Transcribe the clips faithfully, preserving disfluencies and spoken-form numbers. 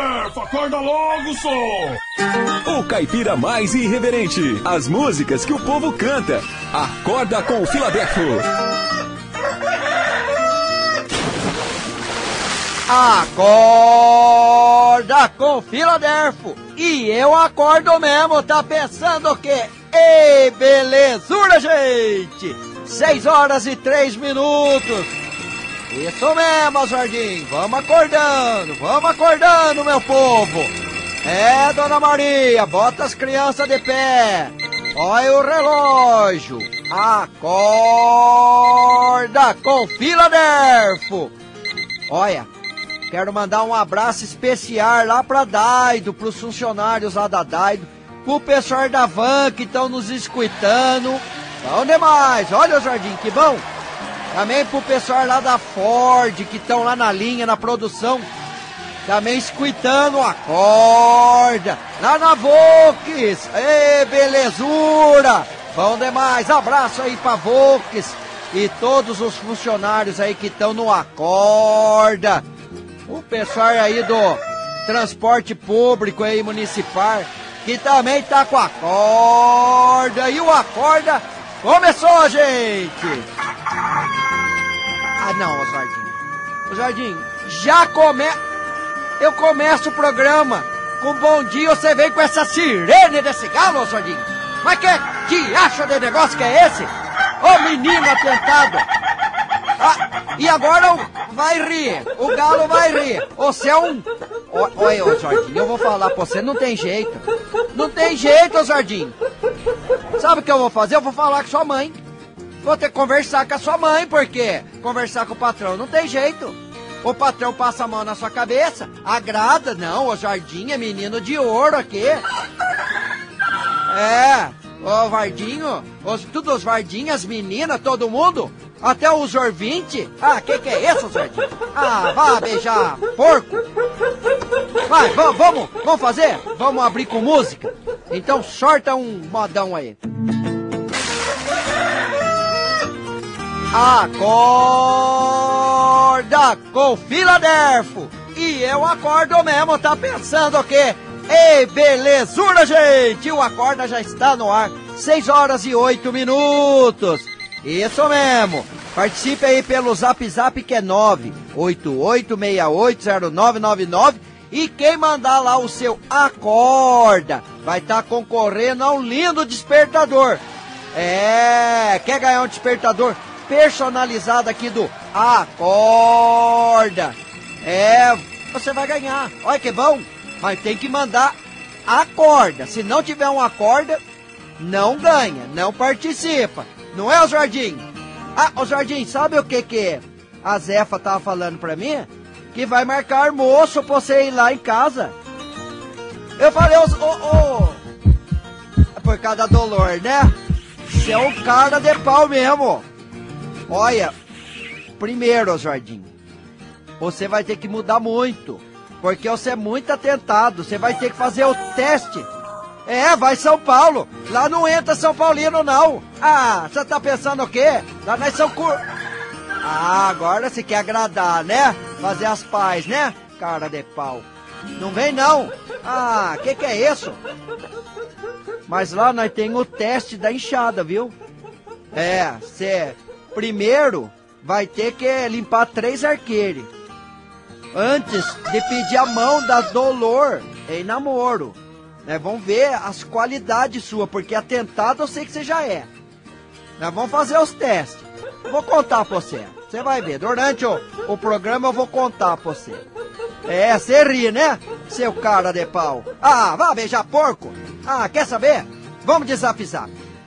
Filadelfo, acorda logo, só! O caipira mais irreverente. As músicas que o povo canta. Acorda com o Filadelfo. Acorda com o Filadelfo. E eu acordo mesmo, tá pensando o quê? Ei, belezura, gente! Seis horas e três minutos. Isso mesmo, Jardim. Vamos acordando, vamos acordando, meu povo. É, Dona Maria, bota as crianças de pé. Olha o relógio. Acorda com Filadelfo. Olha, quero mandar um abraço especial lá pra Daido, pros funcionários lá da Daido, pro pessoal da Van que estão nos escutando. Bom demais, olha, Jardim, que bom. Também pro pessoal lá da Ford, que estão lá na linha, na produção, também escutando, acorda. Lá na Volks, ê, belezura. Bom demais, abraço aí pra Volks e todos os funcionários aí que estão no acorda. O pessoal aí do transporte público aí, municipal, que também tá com acorda. E o acorda começou, gente. Ah, não, Jardim. O Jardim, já come... Eu começo o programa com bom dia, você vem com essa sirene desse galo, Jardim. Mas que, que acha de negócio que é esse? Ô, menino atentado. Ah, e agora vai rir, o galo vai rir. Você é um... Olha, ô, Jardim, eu vou falar pra você, não tem jeito. Não tem jeito, ô, Jardim. Sabe o que eu vou fazer? Eu vou falar com sua mãe. Vou ter que conversar com a sua mãe, porque conversar com o patrão não tem jeito. O patrão passa a mão na sua cabeça, agrada. Não, o Jardim é menino de ouro aqui. É, o Vardinho, os, tudo os Vardinhas, as meninas, todo mundo, até os Orvinte. Ah, que que é isso, Jardim? Ah, vá beijar porco. Vai, vamos, vamos, vamos fazer? Vamos abrir com música? Então sorta um modão aí. Acorda com Filadelfo. E eu acordo mesmo, tá pensando o quê? Ei, belezura, gente! O Acorda já está no ar. Seis horas e oito minutos. Isso mesmo. Participe aí pelo Zap Zap, que é nove oito oito seis oito zero nove nove nove. E quem mandar lá o seu Acorda vai estar tá concorrendo a um lindo despertador. É, quer ganhar um despertador personalizado aqui do Acorda? É, você vai ganhar. Olha que bom. Mas tem que mandar Acorda. Se não tiver um Acorda, não ganha, não participa. Não é, o Jardim? Ah, o Jardim, sabe o que que a Zefa tava falando pra mim? Que vai marcar almoço pra você ir lá em casa. Eu falei, ô, ô, ô, por causa da Dolor, né? Você é um cara de pau mesmo. Olha, primeiro, Jardim, você vai ter que mudar muito, porque você é muito atentado. Você vai ter que fazer o teste. É, vai São Paulo. Lá não entra São Paulino, não. Ah, você tá pensando o quê? Lá nós São Cur... Ah, agora você quer agradar, né? Fazer as pazes, né? Cara de pau. Não vem, não. Ah, que que é isso? Mas lá nós tem o teste da enxada, viu? É, você primeiro vai ter que limpar três arqueiros antes de pedir a mão da Dolor em namoro. Nós vamos ver as qualidades suas, porque atentado eu sei que você já é. Nós vamos fazer os testes. Vou contar pra você. Você vai ver. Durante o, o programa eu vou contar pra você. É, você ri, né? Seu cara de pau. Ah, vá beijar porco. Ah, quer saber? Vamos de Zap Zap.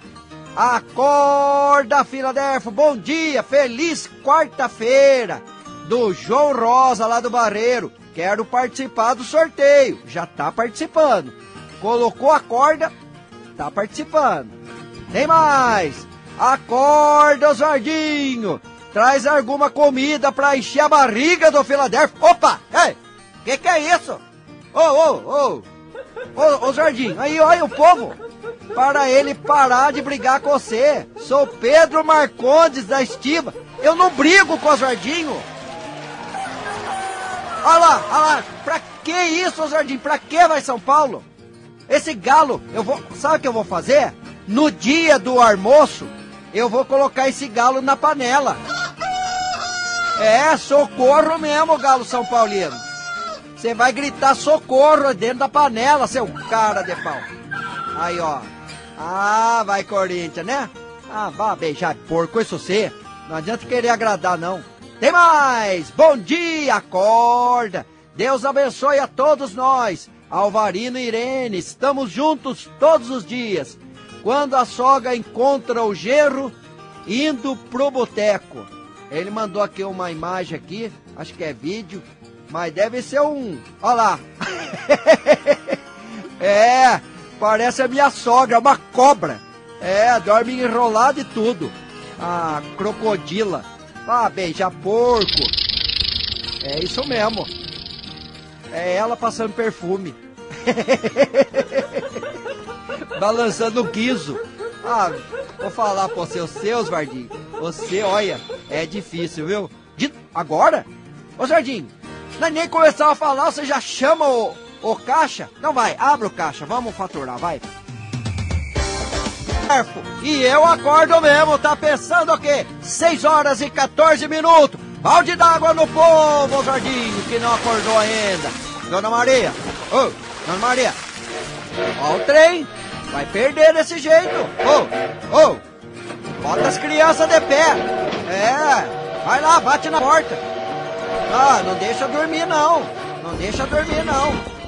Acorda, Filadelfo. Bom dia. Feliz quarta-feira. Do João Rosa, lá do Barreiro. Quero participar do sorteio. Já tá participando. Colocou a corda, tá participando. Tem mais. Acorda, Zardinho. Traz alguma comida pra encher a barriga do Filadelfo. Opa! Ei! Que que é isso? Ô, ô, ô! Ô, ô, Zardinho, aí olha o povo. Para ele parar de brigar com você. Sou Pedro Marcondes da Estiva. Eu não brigo com o Zardinho. Olha lá, olha lá. Pra, que isso, Jardim? Pra que vai São Paulo? Esse galo, eu vou... Sabe o que eu vou fazer? No dia do almoço, eu vou colocar esse galo na panela. É, socorro mesmo, galo São Paulino. Você vai gritar socorro dentro da panela, seu cara de pau. Aí, ó. Ah, vai Corinthians, né? Ah, vá beijar porco, isso você. Não adianta querer agradar, não. Tem mais! Bom dia, acorda! Deus abençoe a todos nós. Alvarino e Irene, estamos juntos todos os dias. Quando a sogra encontra o genro indo pro boteco. Ele mandou aqui uma imagem aqui, acho que é vídeo, mas deve ser um... Olha lá. É, parece a minha sogra, uma cobra. É, dorme enrolada e tudo. Ah, crocodila. Ah, beija porco. É isso mesmo. É ela passando perfume. Balançando o guiso. Ah, vou falar pra você, os seus, Vardim. Você, olha, é difícil, viu? De... Agora? Ô, Jardim, não é nem começar a falar, você já chama o, o caixa? Então vai, abre o caixa, vamos faturar, vai. E eu acordo mesmo, tá pensando o quê? seis horas e quatorze minutos. Balde d'água no povo, Jardim, que não acordou ainda. Dona Maria, ô, oh, Dona Maria, ó o trem, vai perder desse jeito. Ô, ô, bota as crianças de pé. É, vai lá, bate na porta. Ah, não deixa dormir não, não deixa dormir não.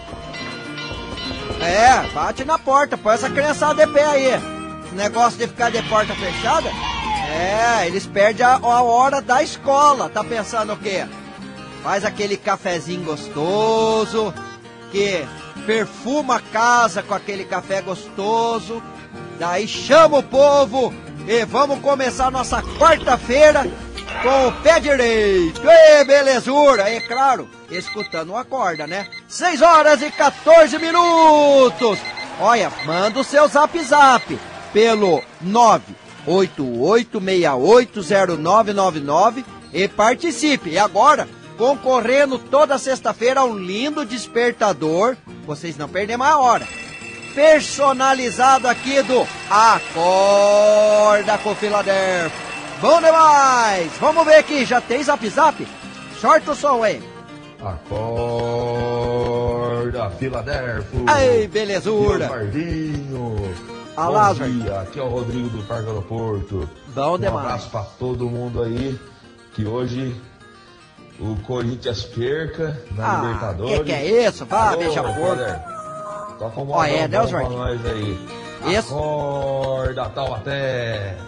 É, bate na porta, põe essa criançada de pé aí. Negócio de ficar de porta fechada, é, eles perdem a, a hora da escola. Tá pensando o quê? Faz aquele cafezinho gostoso, que perfuma a casa com aquele café gostoso, daí chama o povo e vamos começar nossa quarta-feira com o pé direito. Ê, belezura, é claro, escutando uma corda, né? seis horas e quatorze minutos. Olha, manda o seu zap zap pelo nove oito oito seis oito zero nove nove nove e participe. E agora, concorrendo toda sexta-feira a um lindo despertador, vocês não perdem mais a hora, personalizado aqui do Acorda com Filadélfia. Bom demais! Vamos ver aqui, já tem zap zap? Sorte o som aí. Acorda, Filadélfia. Ai, belezura. Bom Lázaro. Dia, aqui é o Rodrigo do Parque Aeroporto. Bom um demais. abraço pra todo mundo aí, que hoje o Corinthians perca na ah, Libertadores. Que que é isso? Vá, beija porco. Toca um Ó, é, né, pra nós aí. Isso. Acorda, Taubaté.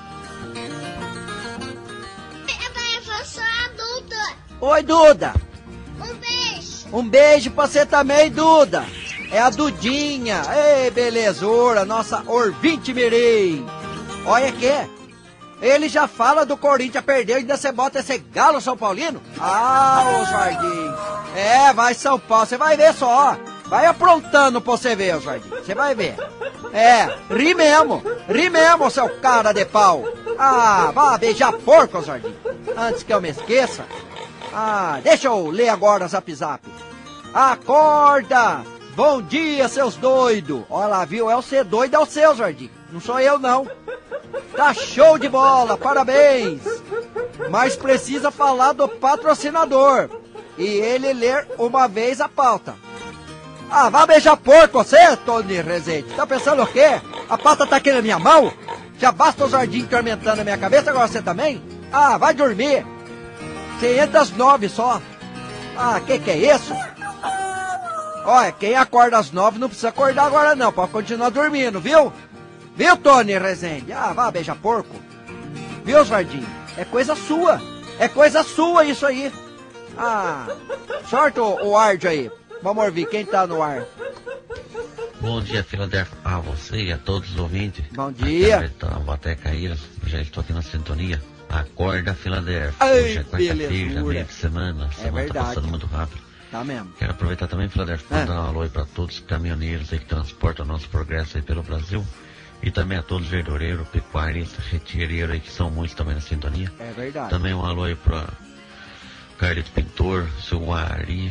Eu sou adulta. Oi, Duda. Um beijo. Um beijo pra você também, Duda. É a Dudinha. Ei, belezura, nossa ouvinte mirim. Olha que ele já fala do Corinthians perder e ainda você bota esse galo São Paulino? Ah, ô Jardim. É, vai São Paulo, você vai ver só. Vai aprontando pra você ver, Jardim. Você vai ver. É, ri mesmo. Ri mesmo, seu cara de pau. Ah, vá beijar porco, Jardim. Antes que eu me esqueça. Ah, deixa eu ler agora o zap zap. Acorda! Bom dia, seus doidos! Olha lá, viu? É o ser doido, é o seu, Jardim. Não sou eu, não. Tá show de bola, parabéns! Mas precisa falar do patrocinador. E ele ler uma vez a pauta. Ah, vai beijar porco você, Tony Rezende. Tá pensando o quê? A pauta tá aqui na minha mão? Já basta o Jardim tormentando a minha cabeça, agora você também? Ah, vai dormir. Você entra às nove só. Ah, que que é isso? Olha, quem acorda às nove não precisa acordar agora não, pode continuar dormindo, viu? Viu, Tony Rezende? Ah, vá, beija porco. Viu, Jardim? É coisa sua. É coisa sua isso aí. Ah, sorte o, o áudio aí. Vamos ouvir quem tá no ar. Bom dia, Filadélfia, a você e a todos os ouvintes. Bom dia. Vou até cair, já estou aqui na sintonia. Acorda, Filadélfia. Ai, hoje é quarta-feira, já meio de semana. A É semana verdade. tá passando muito rápido. Tá mesmo. Quero aproveitar também, Filadélfia, para É. dar um alô aí para todos os caminhoneiros aí que transportam o nosso progresso aí pelo Brasil. E também a todos os verdureiros, pecuaristas, retireiros aí que são muitos também na sintonia. É verdade. Também um alô aí para Carlito Pintor, seu Guari,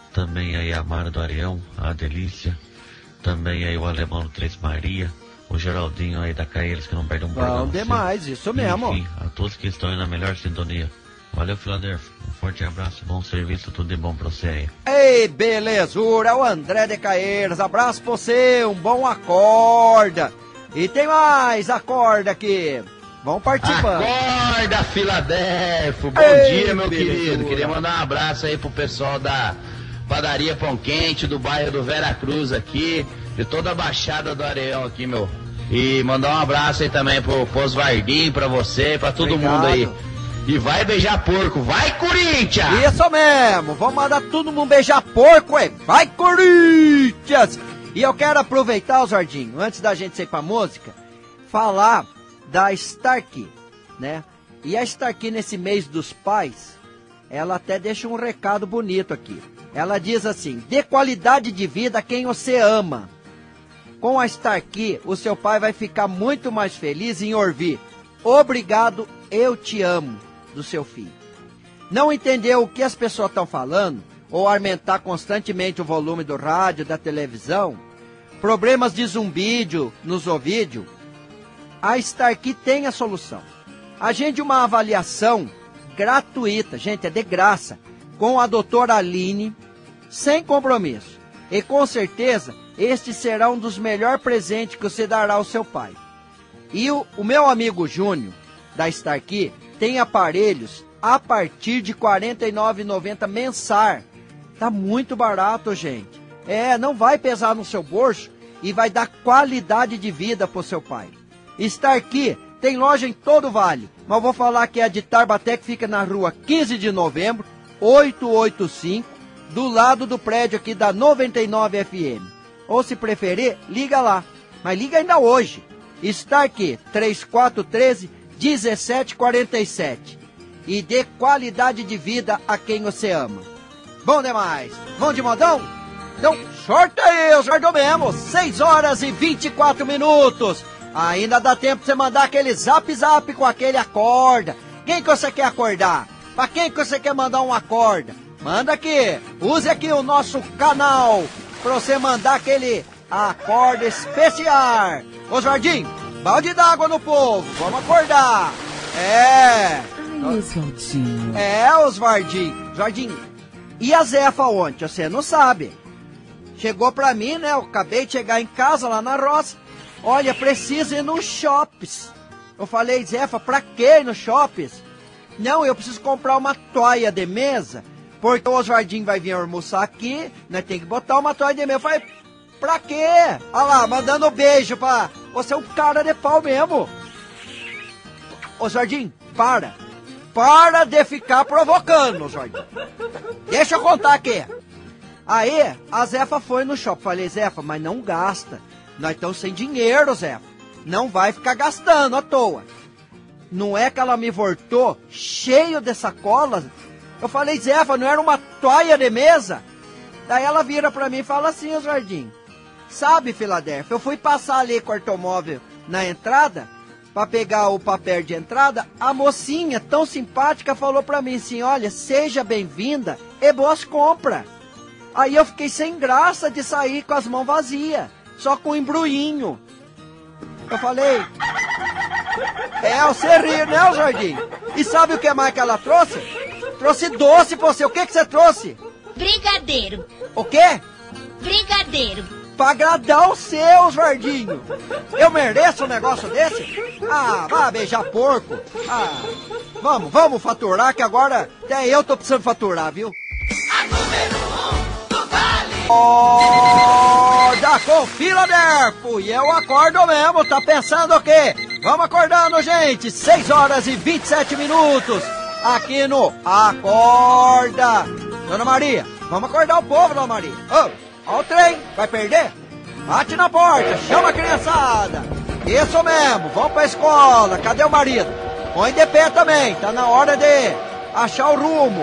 também aí a Mara do Areão, a Delícia, também aí o Alemão do Três Maria, o Geraldinho aí da Caeiras, que não perde um programa. Bom demais, isso mesmo. Enfim, a todos que estão aí na melhor sintonia. Valeu, Filadélfia. Um forte abraço, bom serviço, tudo de bom pra você aí. Ei, belezura, o André de Caeiras, abraço pra você, um bom acorda. E tem mais acorda aqui. Vamos participando. Acorda, Filadélfia. Bom Ei, dia, meu belezura. querido. Queria mandar um abraço aí pro pessoal da Padaria Pão Quente, do bairro do Vera Cruz aqui, de toda a Baixada do Areão aqui, meu. E mandar um abraço aí também pro Posvardinho, pra você, pra todo Obrigado. mundo aí. E vai beijar porco. Vai, Corinthians! Isso mesmo, vamos mandar todo mundo beijar porco, é. Vai, Corinthians! E eu quero aproveitar, Zordinho, antes da gente sair pra música, falar da Starkey, né? E a Starkey, nesse mês dos pais, ela até deixa um recado bonito aqui. Ela diz assim: dê qualidade de vida a quem você ama. Com a Starkey, o seu pai vai ficar muito mais feliz em ouvir obrigado, eu te amo, do seu filho. Não entendeu o que as pessoas estão falando, ou aumentar constantemente o volume do rádio, da televisão, problemas de zumbídio nos ouvidos, a Starkey tem a solução. Agende uma avaliação gratuita, gente, é de graça, com a doutora Aline, sem compromisso. E com certeza, este será um dos melhores presentes que você dará ao seu pai. E o, o meu amigo Júnior, da Starkey, tem aparelhos a partir de quarenta e nove reais e noventa centavos mensal. Tá muito barato, gente. É, não vai pesar no seu bolso e vai dar qualidade de vida pro seu pai. Starkey tem loja em todo o Vale, mas eu vou falar que é a de Tarbaté, que fica na rua quinze de novembro, oitocentos e oitenta e cinco, do lado do prédio aqui da noventa e nove F M. Ou se preferir, liga lá. Mas liga ainda hoje. Starkey três quatro um três, um sete quatro sete. E dê qualidade de vida a quem você ama. Bom demais. Vamos de modão? Então, sorte aí, os guardou mesmo. seis horas e vinte e quatro minutos. Ainda dá tempo de você mandar aquele zap zap com aquele acorda. Quem que você quer acordar? Pra quem que você quer mandar um acorda? Manda aqui. Use aqui o nosso canal pra você mandar aquele acorda especial. Ô, Jardim, balde d'água no povo. Vamos acordar. É. Ai, Oswaldinho. É, Oswaldinho. Jardim, e a Zefa ontem? Você não sabe. Chegou pra mim, né? Eu acabei de chegar em casa lá na roça. Olha, preciso ir no shoppes. Eu falei, Zefa, pra que ir no shoppes? Não, eu preciso comprar uma toalha de mesa, porque o Oswaldinho vai vir almoçar aqui, né? Tem que botar uma toalha de mesa. Eu falei, pra quê? Olha lá, mandando beijo pra... Você é um cara de pau mesmo. Oswaldinho, para. Para de ficar provocando, Oswaldinho. Deixa eu contar aqui. Aí, a Zefa foi no shopping. Falei, Zefa, mas não gasta. Nós estamos sem dinheiro, Zefa. Não vai ficar gastando à toa. Não é que ela me voltou cheio de sacolas? Eu falei, Zefa, não era uma toalha de mesa? Daí ela vira pra mim e fala assim, Oswaldinho. Sabe, Filadélfia, eu fui passar ali com o automóvel na entrada, pra pegar o papel de entrada, a mocinha tão simpática falou pra mim assim, olha, seja bem-vinda e boas compras. Aí eu fiquei sem graça de sair com as mãos vazias, só com um embrulhinho. Eu falei, é, você ri, né, Jardim? E sabe o que mais que ela trouxe? Trouxe doce pra você. O que que você trouxe? Brigadeiro. O quê? Brigadeiro. Pra agradar os seus, Vardinho. Eu mereço um negócio desse? Ah, vá beijar porco. Ah, vamos, vamos faturar, que agora até eu tô precisando faturar, viu? A número um do Vale. Acorda com Filadélfia. E eu acordo mesmo, tá pensando o quê? Vamos acordando, gente. seis horas e vinte e sete minutos. Aqui no Acorda. Dona Maria, vamos acordar o povo, Dona Maria. Ô, ó o trem, vai perder? Bate na porta, chama a criançada. Isso mesmo, vamos pra escola. Cadê o marido? Põe de pé também, tá na hora de achar o rumo.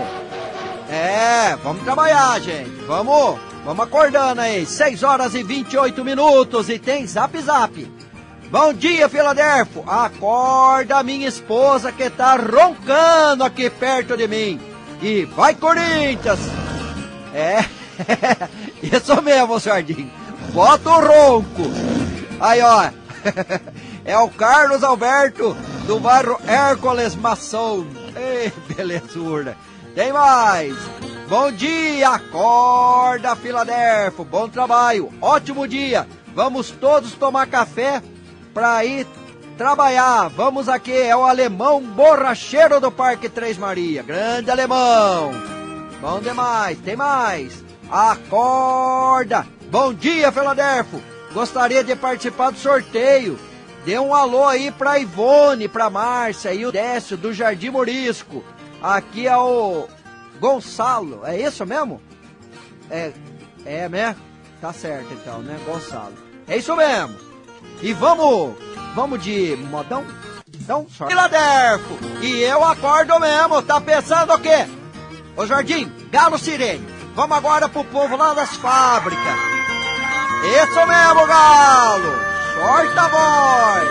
É, vamos trabalhar, gente. Vamos, vamos acordando aí. seis horas e vinte e oito minutos e tem zap zap. Bom dia, Filadélfia. Acorda minha esposa que tá roncando aqui perto de mim. E vai, Corinthians. É, Isso mesmo, Sardinha. Bota o ronco. Aí, ó. É o Carlos Alberto, do bairro Hércules Maçom. Ei, belezura. Tem mais. Bom dia, acorda, Filadélfia. Bom trabalho, ótimo dia. Vamos todos tomar café pra ir trabalhar. Vamos aqui, é o alemão borracheiro do Parque Três Maria. Grande alemão. Bom demais, tem mais. Acorda. Bom dia, Filadélfia. Gostaria de participar do sorteio. Dê um alô aí pra Ivone, pra Márcia e o Décio do Jardim Morisco. Aqui é o Gonçalo, é isso mesmo? É, é mesmo? Tá certo então, né, Gonçalo? É isso mesmo. E vamos, vamos de modão? Então, só Filadélfia. E eu acordo mesmo, tá pensando o quê? Ô Jardim, Galo Sirene, vamos agora pro povo lá das fábricas. Isso mesmo, Galo. Sorta a voz.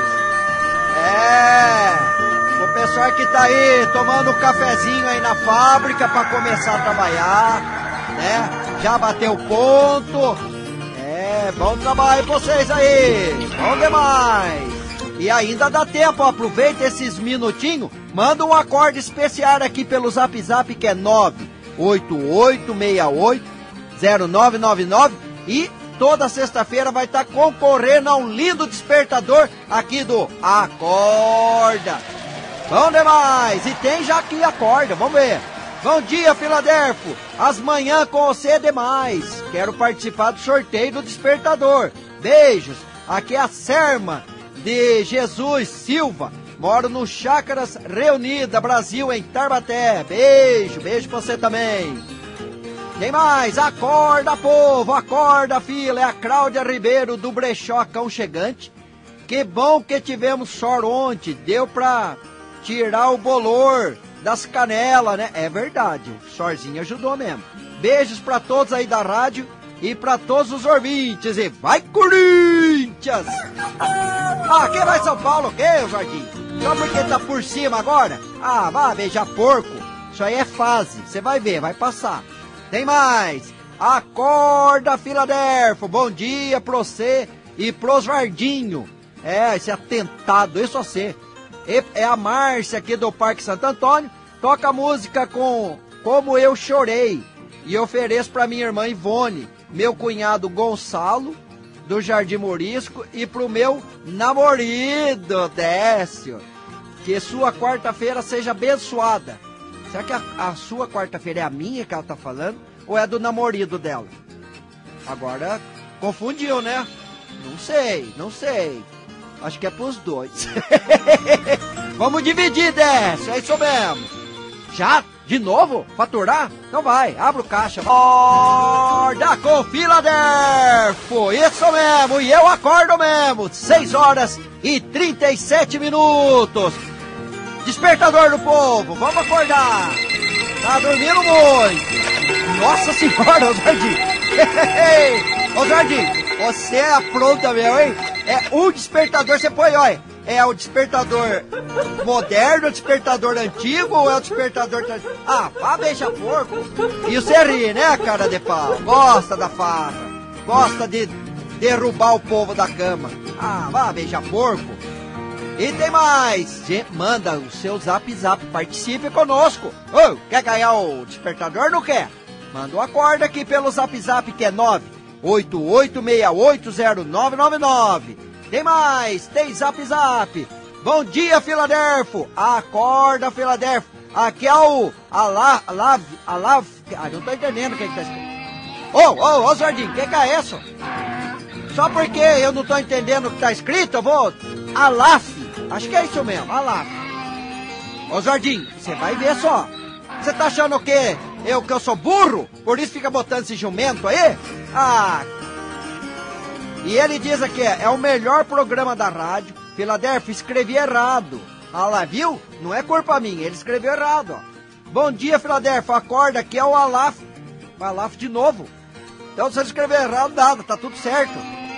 É, o pessoal que tá aí tomando um cafezinho aí na fábrica pra começar a trabalhar, né? Já bateu ponto. É, bom trabalho pra vocês aí. Bom demais. E ainda dá tempo, aproveita esses minutinhos, manda um acorde especial aqui pelo Zap Zap, que é nove oito oito seis oito zero nove nove nove, e toda sexta-feira vai estar concorrendo a um lindo despertador aqui do Acorda. Bom demais! E tem já aqui Acorda, vamos ver. Bom dia, Filadélfia. As manhãs com você é demais. Quero participar do sorteio do despertador. Beijos. Aqui é a Serma de Jesus Silva. Moro no Chácaras Reunida, Brasil, em Taubaté. Beijo, beijo pra você também. Tem mais, acorda, povo, acorda, fila. É a Cláudia Ribeiro do Brechó Aconchegante. Que bom que tivemos sol ontem, deu pra tirar o bolor das canelas, né? É verdade, o sorzinho ajudou mesmo. Beijos pra todos aí da rádio e pra todos os ouvintes. E vai, Corinthians! Ah, quem vai São Paulo, o quê, Jardim? Só porque tá por cima agora? Ah, vai beijar porco. Isso aí é fase, você vai ver, vai passar. Tem mais. Acorda, Filadélfia. Bom dia pra você e pros Vardinho. É, esse atentado, isso você. É a Márcia aqui do Parque Santo Antônio. Toca música com Como Eu Chorei. E ofereço pra minha irmã Ivone, meu cunhado Gonçalo, do Jardim Morisco, e pro meu namorado Décio. Que sua quarta-feira seja abençoada. Será que a, a sua quarta-feira é a minha que ela tá falando? Ou é do namorado dela? Agora, confundiu, né? Não sei, não sei. Acho que é pros dois. Vamos dividir, Décio, é isso mesmo. Já? De novo? Faturar? Então vai, abre o caixa. Acorda com Filadélfia. Isso mesmo, e eu acordo mesmo. seis horas e trinta e sete minutos. Despertador do povo, vamos acordar. Tá dormindo muito. Nossa senhora, ô Jardim. Ô Jardim, você apronta mesmo, hein? É um despertador, você põe, olha. É o despertador moderno, o despertador antigo ou é o despertador... Ah, vá beijar porco. E você ri, né, cara de pau? Gosta da farra. Gosta de derrubar o povo da cama. Ah, vá beijar porco. E tem mais. Manda o seu Zap Zap, participe conosco. Oh, quer ganhar o despertador ou não quer? Manda um acorde aqui pelo Zap Zap, que é nove oito oito seis oito zero nove nove nove. Tem mais, tem Zap Zap. Bom dia, Filadélfia. Acorda, Filadélfia. Aqui é o Alav, Alav, Alav. Ah, não tô entendendo o que que tá escrito. Ô, ô, ô, Jardim, o que que é isso? Só porque eu não tô entendendo o que tá escrito, eu vou... Alaf. Acho que é isso mesmo, Alaf. Ô, Jardim, você vai ver só. Você tá achando o quê? Eu que eu sou burro? Por isso fica botando esse jumento aí? Ah... E ele diz aqui, é o melhor programa da rádio. Filadélfia, escrevi errado. Ah lá, viu? Não é culpa minha, ele escreveu errado, ó. Bom dia, Filadélfia, acorda, aqui é o Alaf. Alaf de novo. Então você escreveu errado, nada, tá tudo certo.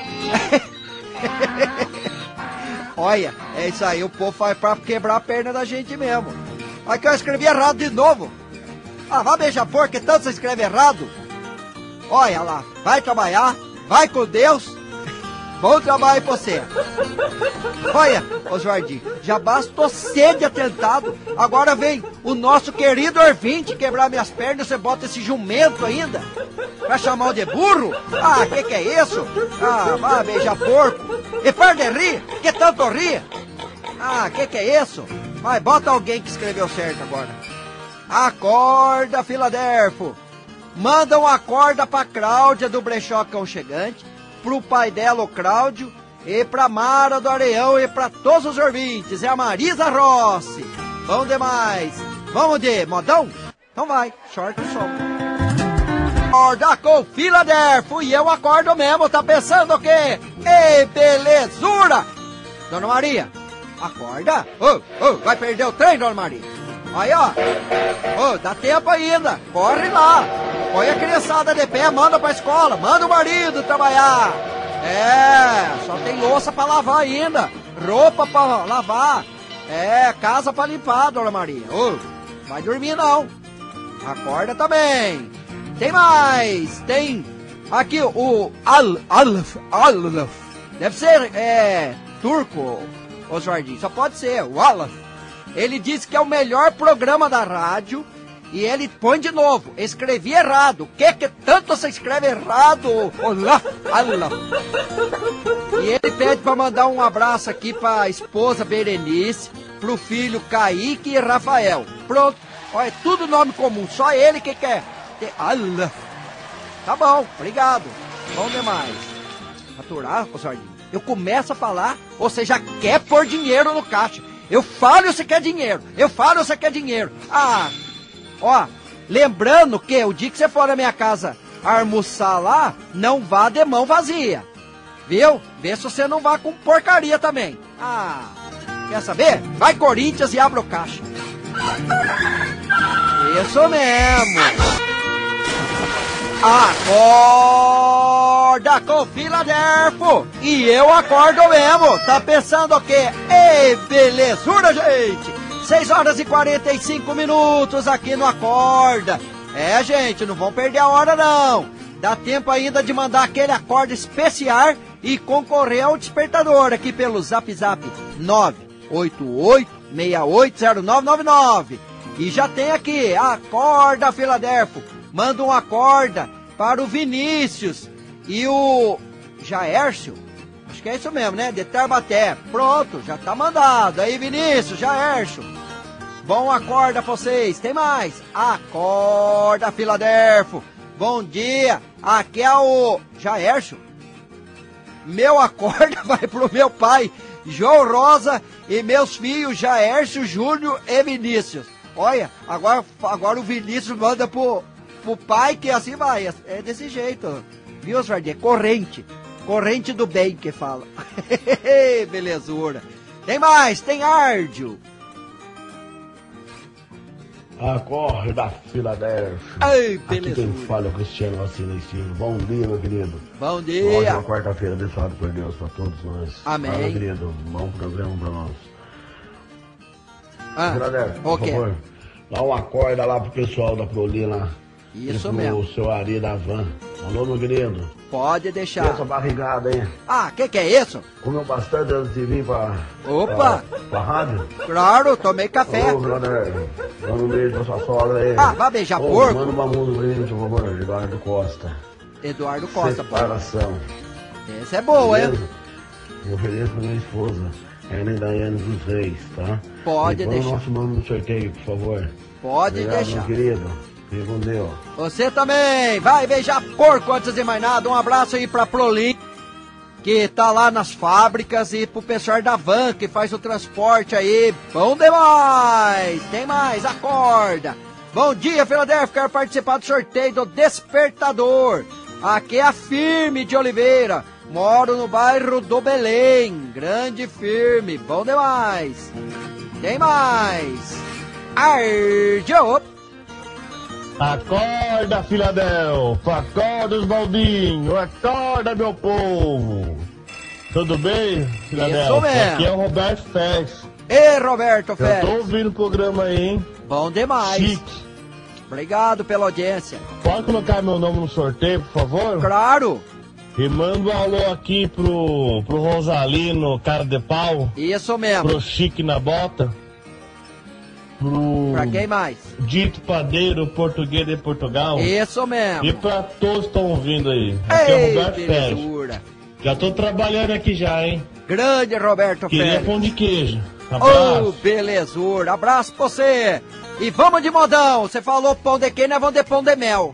Olha, é isso aí, o povo faz pra quebrar a perna da gente mesmo. Aqui eu escrevi errado de novo. Ah, vai beijar porco, que tanto você escreve errado. Olha lá, vai trabalhar, vai com Deus. Bom trabalho pra você. Olha, ô Jordi, já bastou ser de atentado. Agora vem o nosso querido Orvinte quebrar minhas pernas. Você bota esse jumento ainda pra chamar o de burro? Ah, que que é isso? Ah, vai beijar porco. E para de rir, que tanto rir? Ah, que que é isso? Vai, bota alguém que escreveu certo agora. Acorda, Filadelfo. Manda uma corda pra Cláudia do Brechó Aconchegante, pro pai dela, o Cláudio, e pra Mara do Areião e pra todos os ouvintes. É a Marisa Rossi. Bom demais. Vamos de modão? Então vai, short o som. Acorda com Filadelfo e eu acordo mesmo, tá pensando o quê? Ei, belezura! Dona Maria, acorda. Oh, oh, vai perder o trem, Dona Maria. Aí, ó. Oh, dá tempo ainda. Corre lá. Põe a criançada de pé, manda pra escola. Manda o marido trabalhar. É, só tem louça pra lavar ainda. Roupa pra lavar. É, casa pra limpar, Dona Maria. Oh, vai dormir não. Acorda também. Tem mais. Tem aqui o Al, Alf, Alf. Deve ser, é, turco, ô Jordi. Só pode ser, o Alf. Ele disse que é o melhor programa da rádio e ele põe de novo, escrevi errado. O que que tanto você escreve errado? Olá, Allah. E ele pede para mandar um abraço aqui para a esposa Berenice, pro filho Kaique e Rafael. Pronto, olha, é tudo nome comum, só ele que quer. Allah. Tá bom, obrigado. Bom demais. Aturar, ô Sardinha, eu começo a falar, você já quer pôr dinheiro no caixa. Eu falo e você quer dinheiro. Eu falo e você quer dinheiro. Ah, ó, lembrando que o dia que você for na minha casa almoçar lá, não vá de mão vazia. Viu? Vê se você não vá com porcaria também. Ah, quer saber? Vai Corinthians e abre o caixa. Isso mesmo. Acorda com Filadelfo. E eu acordo mesmo. Tá pensando o quê? Ei, belezura, gente. seis horas e quarenta e cinco minutos aqui no Acorda. É, gente, não vão perder a hora, não. Dá tempo ainda de mandar aquele acorde especial e concorrer ao despertador aqui pelo Zap Zap nove oito oito, seis oito zero nove nove nove. E já tem aqui, Acorda Filadelfo. Manda um acorda para o Vinícius e o Jaércio. Acho que é isso mesmo, né? De Tarbaté. Pronto, já tá mandado. Aí, Vinícius, Jaércio. Bom acorda pra vocês. Tem mais. Acorda, Filadelfo. Bom dia. Aqui é o Jaércio. Meu acorda vai pro meu pai, João Rosa, e meus filhos, Jaércio, Júnior e Vinícius. Olha, agora, agora o Vinícius manda pro, pro pai, que assim vai. É desse jeito. Viu, Sardi? É corrente. Corrente do bem que fala. Belezura. Tem mais, tem Árdio. Acorda, Filadelfo. Ai, beleza. Aqui quem fala é o Cristiano Vacina Estilo. Bom dia, meu querido. Bom dia. Hoje é uma quarta-feira abençoada por Deus para todos nós. Amém. Ah, meu querido, bom programa para nós. Ah, Filadelfo, por okay. favor, dá uma corda lá pro pessoal da Proli lá. Isso mesmo. O seu Ari da Van. Alô, meu querido. Pode deixar. E essa barrigada, hein? Ah, que que é isso? Comeu bastante antes de vir pra... Opa! Pra, pra rádio? Claro, tomei café. Ô, Filadelfo, manda um beijo pra sua sogra aí. Ah, vai beijar Ô, porco? Manda uma música aí, por favor, Eduardo Costa. Eduardo Costa, pô. Separação. Essa é boa, hein? Eu ofereço pra minha esposa, Ellen Daiane dos Reis, tá? Pode e põe deixar. o nosso nome no sorteio, por favor. Pode Obrigado, deixar. meu querido. Fique com Deus. Você também vai beijar porco antes de mais nada. Um abraço aí pra Prolim, que tá lá nas fábricas, e pro pessoal da Van, que faz o transporte aí. Bom demais! Tem mais, acorda! Bom dia, Filadelfo, quero participar do sorteio do Despertador. Aqui é a Firme de Oliveira. Moro no bairro do Belém. Grande Firme, bom demais! Tem mais! Ardio! Acorda, Filadelfo, acorda, Oswaldinho, acorda, meu povo. Tudo bem, Filadelfo? Isso mesmo. Aqui é o Roberto Fez. Ei, Roberto Eu Fez. tô ouvindo o programa aí, hein? Bom demais. Chique. Obrigado pela audiência. Pode colocar meu nome no sorteio, por favor? Claro. E manda um alô aqui pro, pro Rosalino, cara de pau. Isso mesmo. Pro Chique na bota. Pro... Pra quem mais? Dito Padeiro, português de Portugal. Isso mesmo. E pra todos que estão ouvindo aí. Aqui Ei, é o Roberto Pérez. Já tô trabalhando aqui já, hein? Grande Roberto Queria Pérez. pão de queijo. Abraço. Ô, belezura. Abraço pra você. E vamos de modão. Você falou pão de queijo, nós vamos de pão de mel.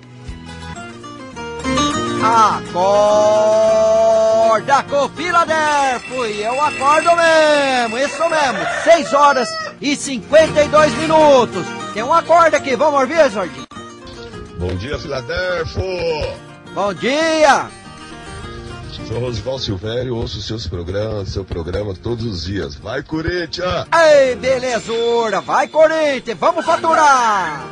Acorda com Filadélfia. Eu acordo mesmo. Isso mesmo. seis horas e cinquenta e dois minutos. Tem um acorde aqui. Vamos ouvir, Jorginho? Bom dia, Filadélfia. Bom dia. Sou Rosival Silvério, ouço seus programas, seu programa todos os dias. Vai, Corinthians! Ei, belezura! Vai, Corinthians! Vamos faturar!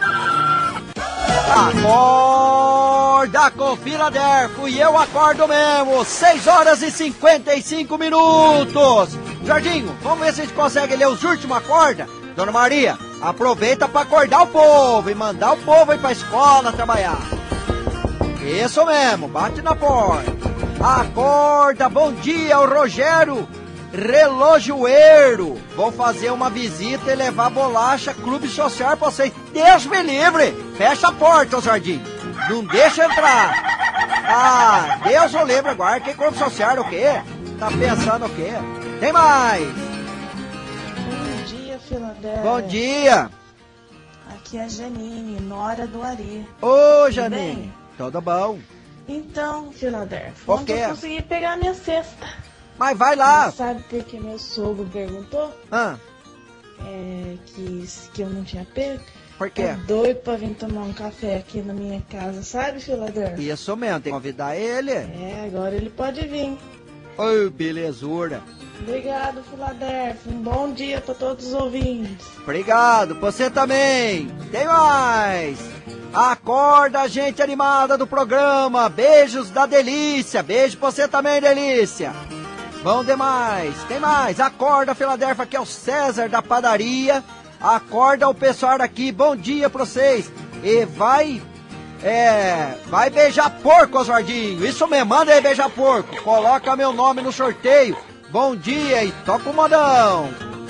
Acorda com Filadélfia e eu acordo mesmo! seis horas e cinquenta e cinco minutos! Jorginho, vamos ver se a gente consegue ler os últimos acordes? Dona Maria, aproveita para acordar o povo e mandar o povo ir pra escola trabalhar. Isso mesmo, bate na porta. Acorda, bom dia, o Rogério Relojoeiro. Vou fazer uma visita e levar bolacha Clube Social pra vocês. Deus me livre. Fecha a porta, Zardim. Não deixa entrar. Ah, Deus o livre agora. Que Clube Social o quê? Tá pensando o quê? Tem mais. Bom dia, Filadélfia. Bom dia. Aqui é a Janine, nora do Ari. Ô, Janine. Tudo bom? Então, Filadélfia, O ontem quê? eu consegui pegar minha cesta. Mas vai lá. Mas sabe por que meu sogro perguntou? Ah. É, que, que eu não tinha pego? Por quê? É doido pra vir tomar um café aqui na minha casa, sabe, Filadélfia? Isso mesmo, tem que convidar ele. É, agora ele pode vir. Ô, belezura. Obrigado, Filadélfia. Um bom dia pra todos os ouvintes. Obrigado, você também. Tem mais. Acorda, gente animada do programa. Beijos da Delícia. Beijo pra você também, Delícia. Bom demais. Tem mais. Acorda, Filadélfia, que é o César da padaria. Acorda o pessoal daqui. Bom dia pra vocês. E vai... É... Vai beijar porco, Oswaldinho. Isso mesmo, manda aí beijar porco. Coloca meu nome no sorteio. Bom dia e toca o modão.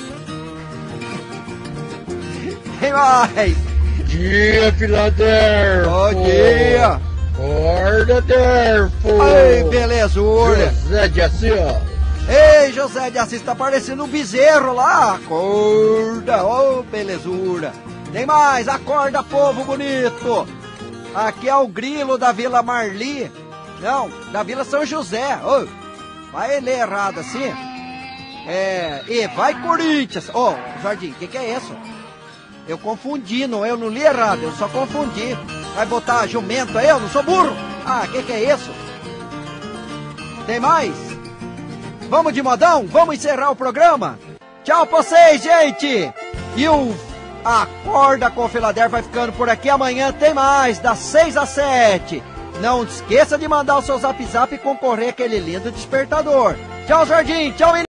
Tem mais. Dia, Filadélfia! Bom dia! Acorda, Delfo! Ei, belezura! José de Assis! Ei, José de Assis, tá parecendo um bezerro lá! Acorda! Ô, oh, belezura! Tem mais! Acorda, povo bonito! Aqui é o Grilo da Vila Marli. Não, da Vila São José. Oh, vai ler errado assim. É... E vai, Corinthians! Ô, oh, Jardim, o que que é isso? Eu confundi, não, eu não li errado, eu só confundi. Vai botar jumento aí, eu não sou burro. Ah, que que é isso? Tem mais? Vamos de modão? Vamos encerrar o programa? Tchau pra vocês, gente! E o Acorda com Filadélfia vai ficando por aqui. Amanhã tem mais, das seis às sete. Não esqueça de mandar o seu zap zap e concorrer àquele lindo despertador. Tchau, Jardim! Tchau,